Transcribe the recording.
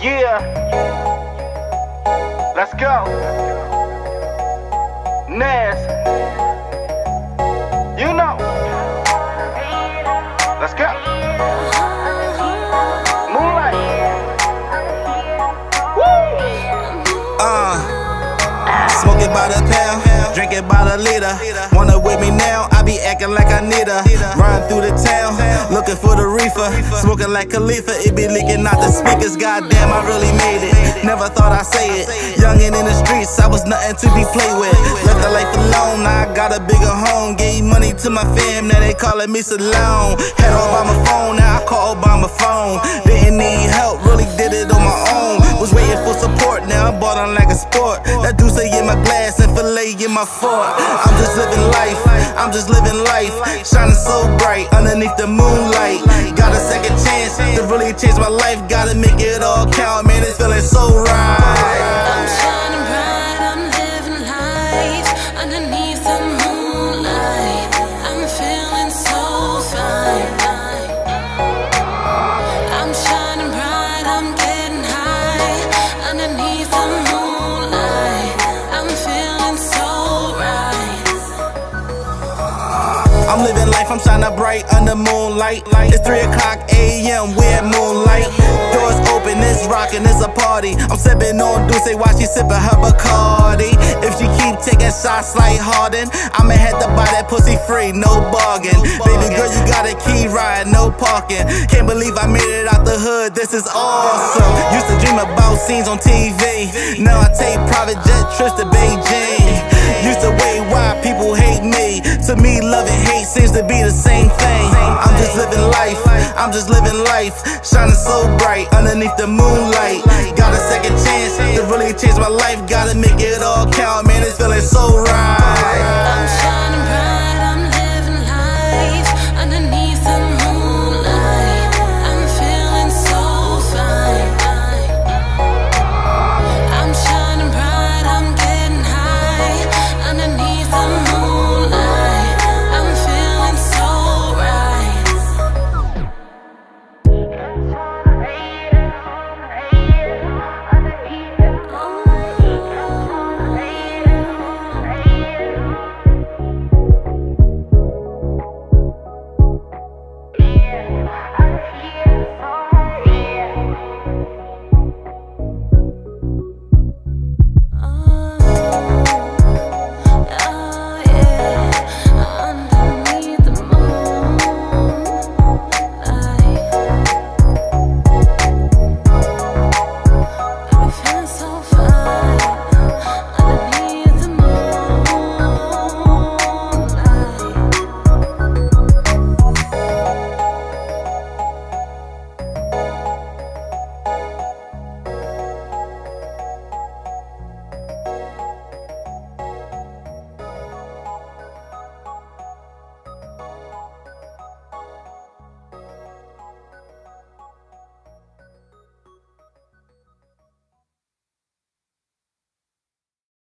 Yeah, let's go. Naz, you know. Let's go. Moonlight. Smoking by the pound, drinking by the liter. Wanna with me now? I be acting like I need her. Run through the town, looking for the reefer. Smoking like Khalifa, it be leaking out the speakers. Goddamn, I really made it. Never thought I'd say it. Youngin' in the streets, I was nothing to be played with. Left the life alone, now I got a bigger home. Gave money to my fam, now they calling me Sloane. Had all by my phone, now I call by my phone. Didn't need help, really did it on my own. Was waiting for support, now I bought on like a sport. That juice in my glass and filet in my fork. I'm just living life, I'm just living life. Shining so bright underneath the moonlight. Got a second chance to really change my life. Gotta make it all count, man, it's feeling so right. I'm shining bright, I'm living life underneath the moonlight. I'm feeling so fine. I'm shining bright, I'm getting high underneath the moonlight. I'm feeling so right. I'm living life, I'm shining bright under moonlight. It's 3 o'clock a.m., we're at Moonlight. Doors open, it's rockin', it's a party. I'm sippin' on Douce while she sippin' her Bacardi. If she keep taking shots like Harden, I'ma have to buy that pussy free, no bargain. Baby girl, you got a key ride, no parking. Can't believe I made it out the hood, this is awesome. Used to dream about scenes on TV. Now I take private jet trips to Beijing. Used to wait why people hate me. To me, love and hate seems to be the same thing. I'm just living life, I'm just living life. Shining so bright underneath the moonlight. Got a second chance to really change my life. Gotta make it all count, man, it's feeling so right.